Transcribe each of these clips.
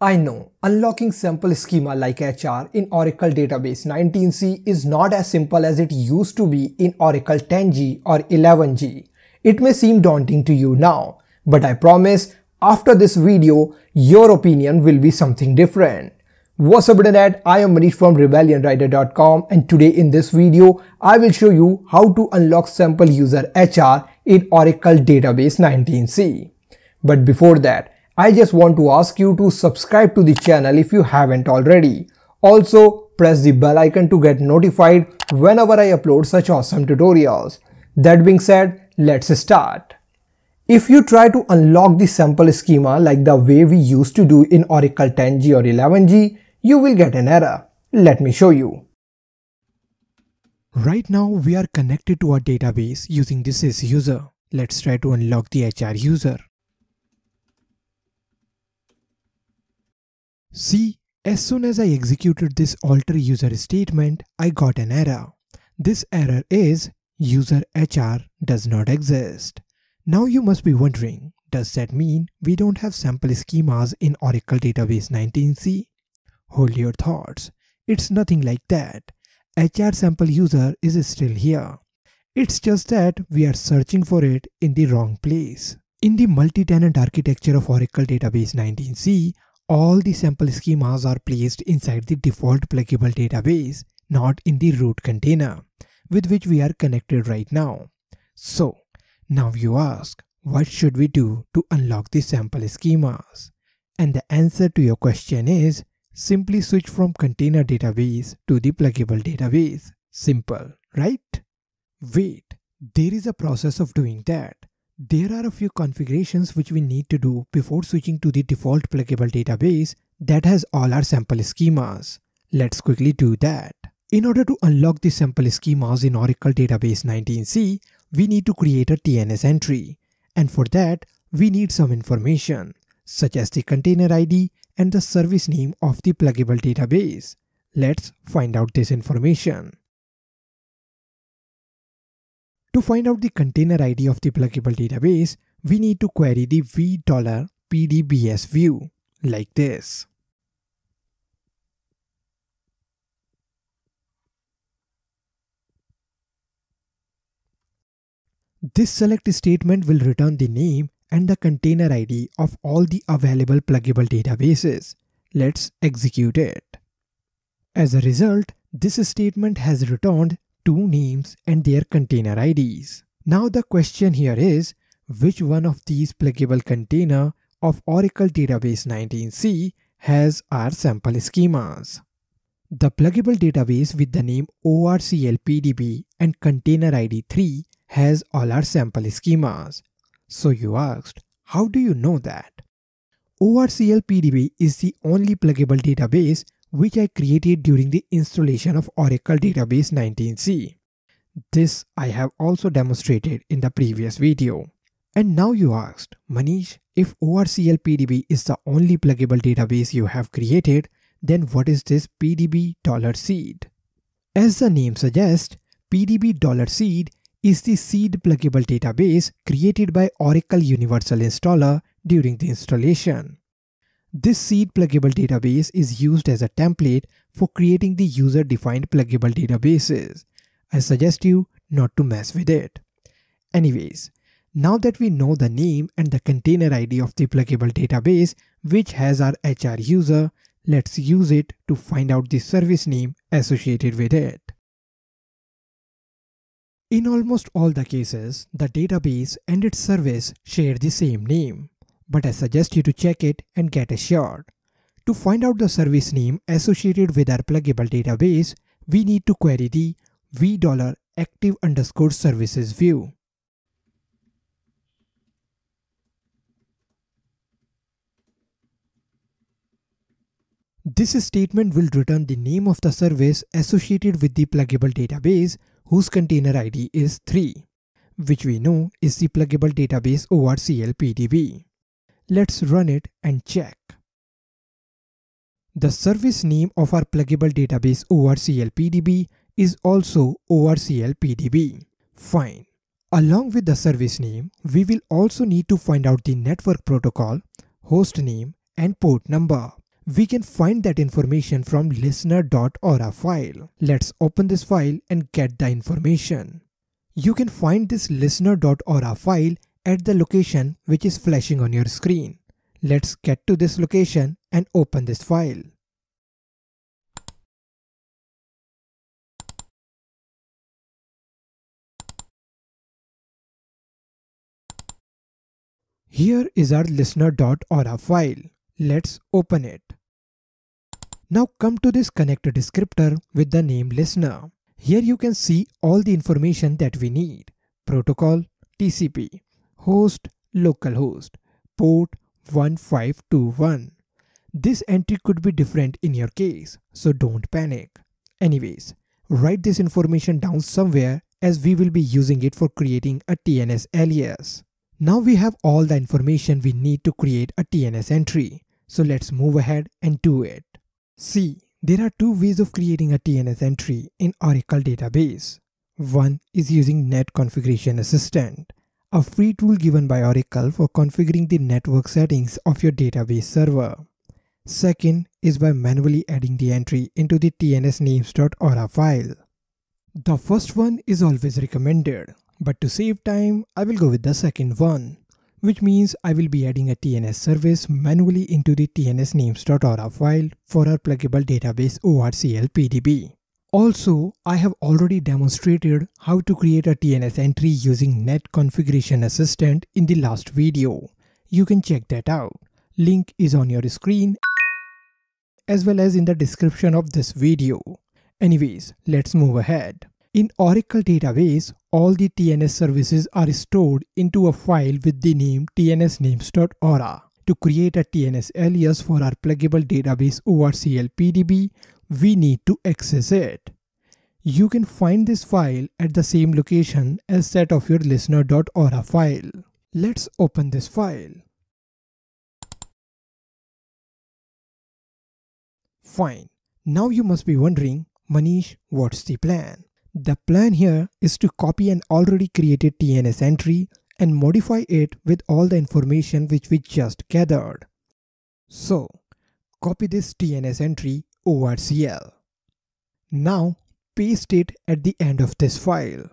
I know, unlocking sample schema like HR in Oracle Database 19c is not as simple as it used to be in Oracle 10G or 11G. It may seem daunting to you now, but I promise after this video, your opinion will be something different. What's up internet, I am Manish from rebellionwriter.com and today in this video, I will show you how to unlock sample user HR in Oracle Database 19c. But before that, I just want to ask you to subscribe to the channel if you haven't already. Also, press the bell icon to get notified whenever I upload such awesome tutorials. That being said, let's start. If you try to unlock the sample schema like the way we used to do in Oracle 10G or 11G, you will get an error. Let me show you. Right now we are connected to our database using this as user. Let's try to unlock the HR user. See, as soon as I executed this alter user statement, I got an error. This error is user HR does not exist. Now you must be wondering, does that mean we don't have sample schemas in Oracle Database 19c? Hold your thoughts. It's nothing like that. HR sample user is still here. It's just that we are searching for it in the wrong place. In the multi-tenant architecture of Oracle Database 19c, all the sample schemas are placed inside the default pluggable database, not in the root container, with which we are connected right now. So, now you ask, what should we do to unlock the sample schemas? And the answer to your question is, simply switch from container database to the pluggable database. Simple, right? Wait, there is a process of doing that. There are a few configurations which we need to do before switching to the default pluggable database that has all our sample schemas. Let's quickly do that. In order to unlock the sample schemas in Oracle Database 19c, we need to create a TNS entry. And for that, we need some information, such as the container ID and the service name of the pluggable database. Let's find out this information. To find out the container ID of the pluggable database, we need to query the $PDBS view, like this. This select statement will return the name and the container ID of all the available pluggable databases. Let's execute it. As a result, this statement has returned two names and their container IDs. Now the question here is, which one of these pluggable container of Oracle Database 19c has our sample schemas? The pluggable database with the name ORCLPDB and container ID 3 has all our sample schemas. So you asked, how do you know that? ORCLPDB is the only pluggable database which I created during the installation of Oracle Database 19c. This I have also demonstrated in the previous video. And now you asked, Manish, if ORCLPDB is the only pluggable database you have created, then what is this PDB$seed? As the name suggests, PDB$seed is the seed pluggable database created by Oracle Universal Installer during the installation. This seed pluggable database is used as a template for creating the user-defined pluggable databases. I suggest you not to mess with it. Anyways, now that we know the name and the container ID of the pluggable database which has our HR user, let's use it to find out the service name associated with it. In almost all the cases, the database and its service share the same name. But I suggest you to check it and get assured. To find out the service name associated with our pluggable database, we need to query the $active_services view. This statement will return the name of the service associated with the pluggable database whose container ID is 3, which we know is the pluggable database ORCLPDB. Let's run it and check. The service name of our pluggable database ORCLPDB is also ORCLPDB. Fine. Along with the service name, we will also need to find out the network protocol, host name and port number. We can find that information from listener.aura file. Let's open this file and get the information. You can find this listener.aura file at the location which is flashing on your screen. Let's get to this location and open this file. Here is our listener.aura file. Let's open it. Now come to this connector descriptor with the name listener. Here you can see all the information that we need. Protocol, TCP, host, localhost, port 1521. This entry could be different in your case, so don't panic. Anyways, write this information down somewhere as we will be using it for creating a TNS alias. Now we have all the information we need to create a TNS entry. So let's move ahead and do it. See, there are two ways of creating a TNS entry in Oracle database. One is using Net Configuration Assistant, a free tool given by Oracle for configuring the network settings of your database server. Second is by manually adding the entry into the tnsnames.aura file. The first one is always recommended, but to save time, I will go with the second one, which means I will be adding a TNS service manually into the tnsnames.aura file for our pluggable database ORCL PDB. Also, I have already demonstrated how to create a TNS entry using Net Configuration Assistant in the last video. You can check that out. Link is on your screen as well as in the description of this video. Anyways, let's move ahead. In Oracle database, all the TNS services are stored into a file with the name tnsnames.aura. To create a TNS alias for our pluggable database ORCL PDB, we need to access it. You can find this file at the same location as that of your listener.aura file. Let's open this file. Fine. Now you must be wondering, Manish, what's the plan? The plan here is to copy an already created TNS entry and modify it with all the information which we just gathered. So, copy this TNS entry ORCL. Now, paste it at the end of this file.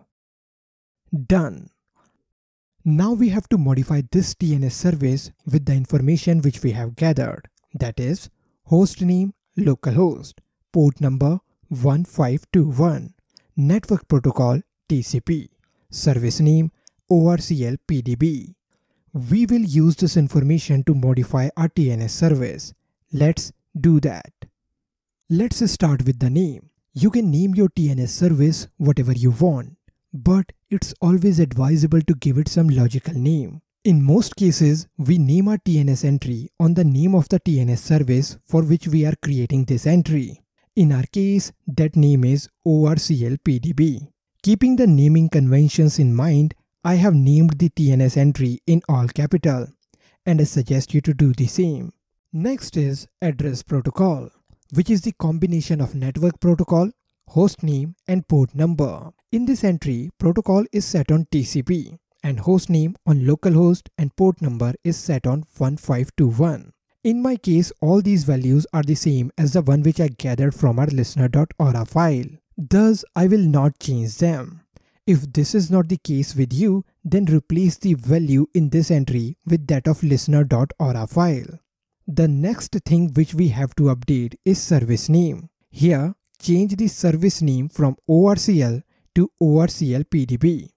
Done. Now we have to modify this TNS service with the information which we have gathered. That is, host name, localhost, port number 1521. Network protocol TCP, service name ORCL PDB. We will use this information to modify our TNS service. Let's do that. Let's start with the name. You can name your TNS service whatever you want, but it's always advisable to give it some logical name. In most cases, we name our TNS entry on the name of the TNS service for which we are creating this entry. In our case, that name is ORCL PDB. Keeping the naming conventions in mind, I have named the TNS entry in all capital, and I suggest you to do the same. Next is address protocol, which is the combination of network protocol, host name and port number. In this entry, protocol is set on TCP and host name on localhost and port number is set on 1521. In my case, all these values are the same as the one which I gathered from our listener.aura file. Thus, I will not change them. If this is not the case with you, then replace the value in this entry with that of listener.aura file. The next thing which we have to update is service name. Here, change the service name from ORCL to ORCL PDB.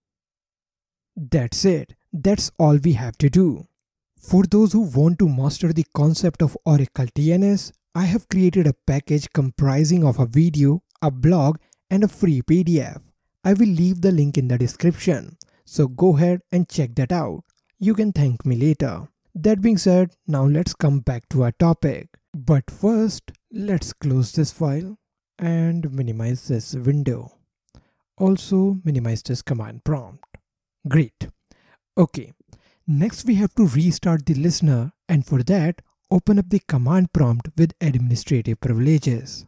That's it. That's all we have to do. For those who want to master the concept of Oracle TNS, I have created a package comprising of a video, a blog, and a free PDF. I will leave the link in the description, so go ahead and check that out. You can thank me later. That being said, now let's come back to our topic. But first, let's close this file and minimize this window. Also, minimize this command prompt. Great. Okay. Next, we have to restart the listener, and for that, open up the command prompt with administrative privileges.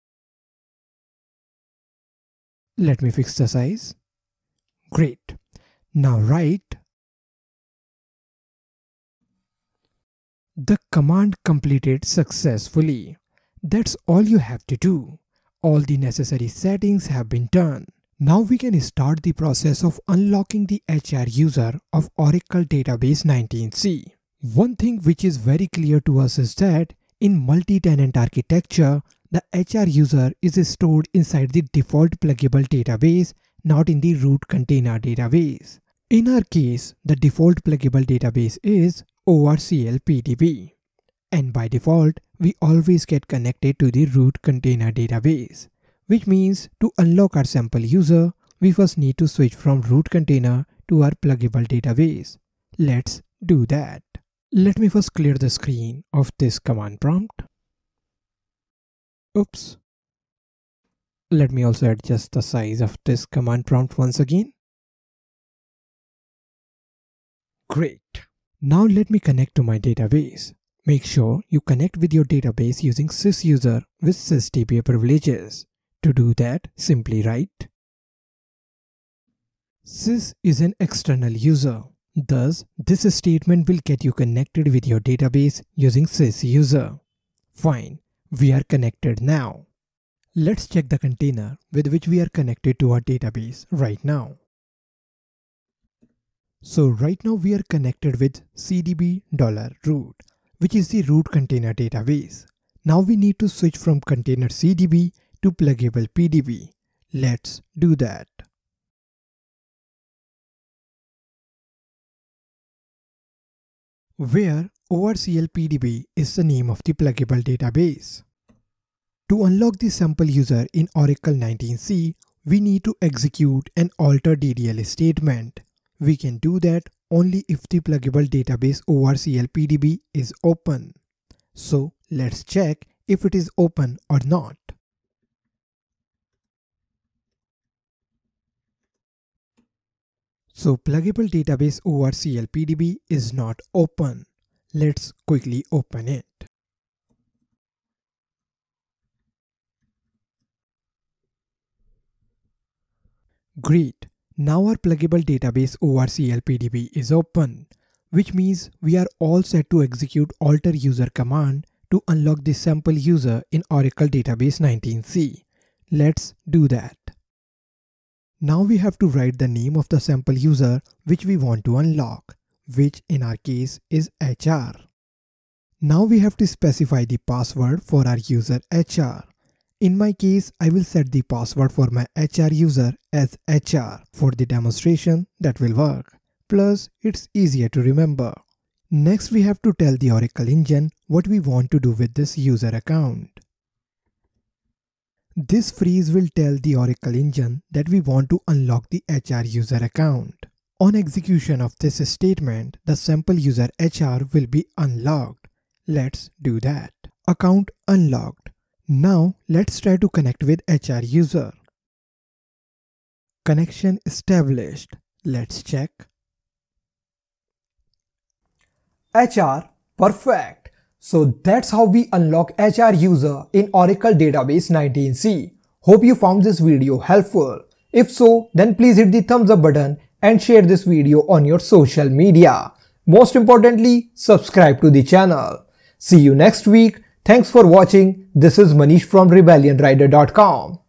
Let me fix the size. Great. Now write The command completed successfully. That's all you have to do. All the necessary settings have been done. Now we can start the process of unlocking the HR user of Oracle Database 19c. One thing which is very clear to us is that in multi-tenant architecture, the HR user is stored inside the default pluggable database, not in the root container database. In our case, the default pluggable database is ORCL PDB. And by default, we always get connected to the root container database. Which means to unlock our sample user, we first need to switch from root container to our pluggable database. Let's do that. Let me first clear the screen of this command prompt. Oops. Let me also adjust the size of this command prompt once again. Great. Now let me connect to my database. Make sure you connect with your database using sysuser with sysdba privileges. To do that, simply write sys is an external user. Thus, this statement will get you connected with your database using sysuser. Fine, we are connected now. Let's check the container with which we are connected to our database right now. So right now we are connected with cdb$root, which is the root container database. Now we need to switch from container cdb to pluggable PDB. Let's do that. Where ORCL PDB is the name of the pluggable database. To unlock the sample user in Oracle 19c, we need to execute an alter DDL statement. We can do that only if the pluggable database ORCL PDB is open. So let's check if it is open or not. So pluggable database ORCL PDB is not open. Let's quickly open it. Great. Now our pluggable database ORCL PDB is open, which means we are all set to execute alter user command to unlock the sample user in Oracle Database 19c. Let's do that. Now we have to write the name of the sample user which we want to unlock, which in our case is HR. Now we have to specify the password for our user HR. In my case, I will set the password for my HR user as HR. For the demonstration, that will work. Plus, it's easier to remember. Next, we have to tell the Oracle Engine what we want to do with this user account. This phrase will tell the Oracle Engine that we want to unlock the HR user account. On execution of this statement, the sample user HR will be unlocked. Let's do that. Account unlocked. Now let's try to connect with HR user. Connection established. Let's check. HR, perfect. So that's how we unlock HR user in Oracle Database 19c. Hope you found this video helpful. If so, then please hit the thumbs up button and share this video on your social media. Most importantly, subscribe to the channel. See you next week. Thanks for watching. This is Manish from RebellionRider.com.